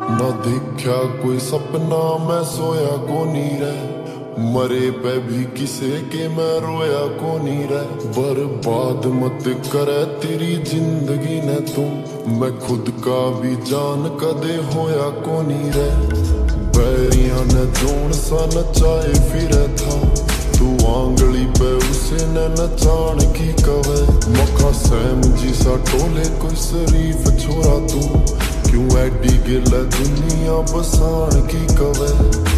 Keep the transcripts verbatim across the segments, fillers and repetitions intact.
ना देखा कोई सपना मैं सोया को नी रह, मरे पे भी किसे के मैं रोया को नी रह। बर्बाद मत करे तेरी जिंदगी ने तू, मैं खुद का भी जान कदे होया को नी रह। बैरिया ने जोन सा नचाए फिरे था, तू आंगली पे उसे न नचान की कवे। मखा सैम जी सा टोले कोई शरीफ छोरा तू, क्यों एडी गिल दुनिया बसान की कवे।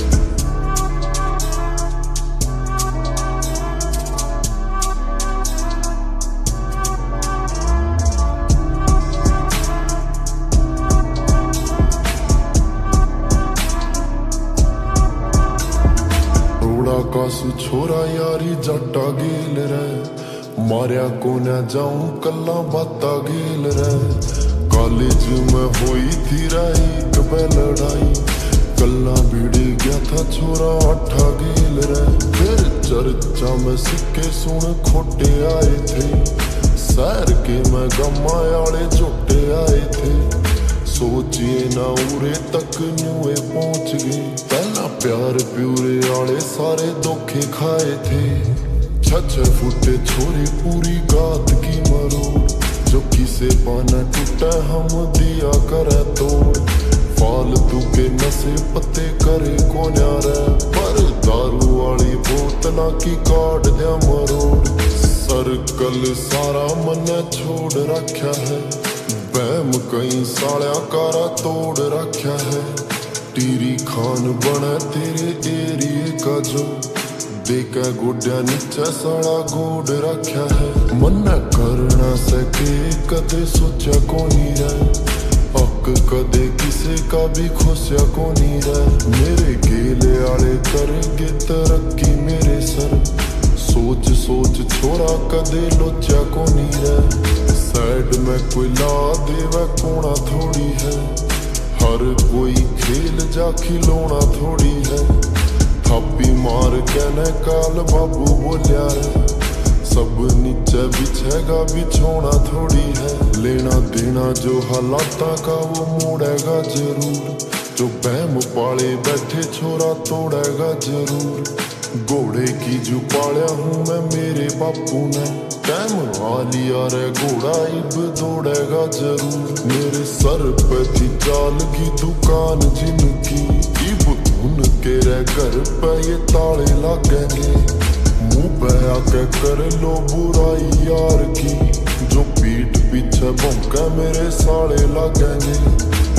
कासु छोरा यारी जट्टा गेल रे, मारिया को न जाऊं कल्ला बाता गेल रे। कॉलेज में हुई थी राई कबे लड़ाई, कल्ला भिड़ गया था छोरा अठा गेल रे। फिर चर्चा में सिक्के सुन खोटे आए थे, सैर के मैं गमायाले झोटे आए थे। सोचिए ना उरे तक न्यूए पहुंच गए, पहला प्यार प्यूरे आले सारे धोखे खाए थे। छछ फुटे छोरी पूरी गात की मरोड़, जो किसे पाना टूटा हम दिया करे तोड़। फालतू के नशे पत्ते करे को न्यारे, पर दारू वाली बोतला की काट दिया मरोड़। सर्कल सारा मन छोड़ रखा है, बैम कई साल्या कारा तोड़ रखा है। टीरी खान बना तेरे एरिए का जो, देखा गोड्या नीचे साला गोड रखा है। मन करना सके कदे सोचा को नी रह, अक कदे किसे का भी खोसिया को नी रह। मेरे गेले आले करगे तरक्की मेरे सर, सोच सोच छोरा कदे लोचा को नी रह। साइड में कोई ला देवा कोना थोड़ी है, हर कोई खेल जा खिलौना थोड़ी है। थापी मार कहने काल बाबू बोलिया रे, सब नीचे बिछेगा बिछोना थोड़ी है। लेना देना जो हालाता का वो मोड़ेगा जरूर, जो बहम पाले बैठे छोरा तोड़ेगा जरूर। घोड़े की जो पालिया हूँ मैं मेरे बापू ने, टाइम आ लिया रे घोड़ा इब दौड़ेगा जरूर। मेरे सर पे थी चाल की दुकान जिनकी, इब धुन के रे घर पे ये ताले लगेंगे। मुंह पे आके कर लो बुराई यार की, जो पीठ पीछे भौंके मेरे साले लगेंगे।